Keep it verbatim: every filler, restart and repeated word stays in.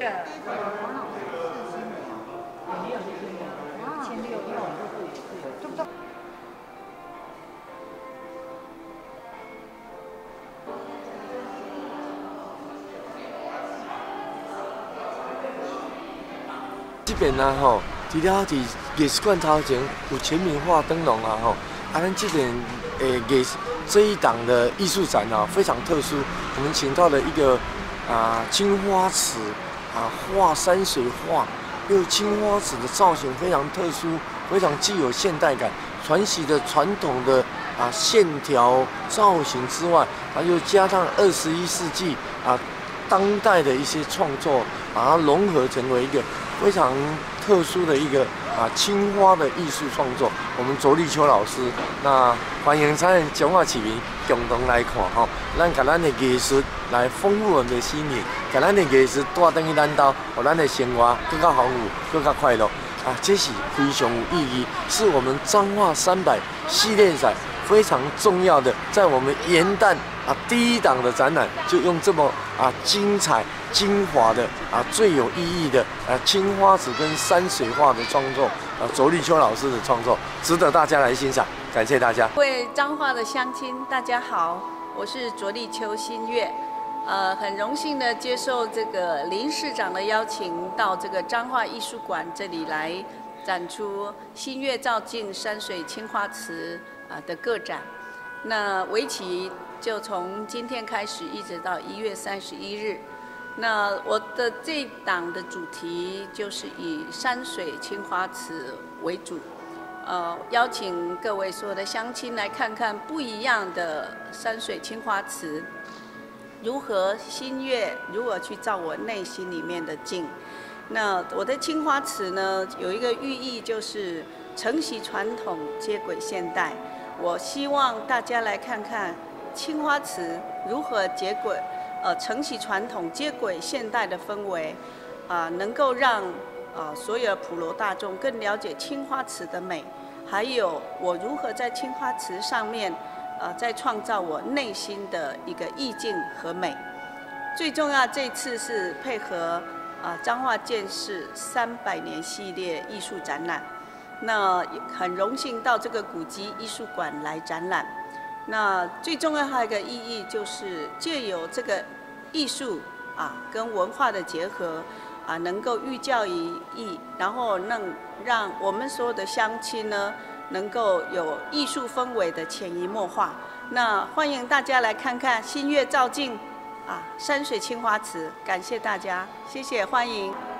这边啊吼，除了伫艺术馆头前有全民化灯笼啊吼，啊咱这边诶艺这一档的艺术展啊非常特殊，我们请到了一个啊青花瓷啊画山水画，因为青花瓷的造型非常特殊，非常具有现代感，传习的传统的啊线条造型之外，它又加上二十一世纪啊当代的一些创作，把它融合成为一个非常特殊的一个啊青花的艺术创作。我们卓立秋老师，那欢迎咱中华市民共同来看吼，咱甲咱的艺术来丰富我们的心灵，甲咱的艺术带转去咱兜，让咱的生活更加丰富，更加快乐。啊，这是非常有意义，是我们彰化三百系列展非常重要的，在我们元旦啊第一档的展览，就用这么啊精彩、精华的啊最有意义的啊青花瓷跟山水画的创作，啊卓立秋老师的创作，值得大家来欣赏。感谢大家。 各位彰化的乡亲，大家好，我是卓立秋新月。呃，很荣幸的接受这个林市长的邀请，到这个彰化艺术馆这里来展出新月照镜山水青花瓷啊的个展。那为期就从今天开始，一直到一月三十一日。那我的这一档的主题就是以山水青花瓷为主，呃，邀请各位所有的乡亲来看看不一样的山水青花瓷。如何新月如何去照我内心里面的镜？那我的青花瓷呢，有一个寓意，就是承袭传统，接轨现代。我希望大家来看看青花瓷如何接轨，呃，承袭传统，接轨现代的氛围，啊、呃，能够让呃所有的普罗大众更了解青花瓷的美，还有我如何在青花瓷上面。呃，在创造我内心的一个意境和美。最重要，这次是配合啊彰化建市三百年系列艺术展览。那很荣幸到这个古迹艺术馆来展览。那最重要还有一个意义，就是借由这个艺术啊跟文化的结合啊，能够寓教于艺，然后能让我们所有的乡亲呢。能够有艺术氛围的潜移默化，那欢迎大家来看看新月照镜，啊，山水青花瓷，感谢大家，谢谢，欢迎。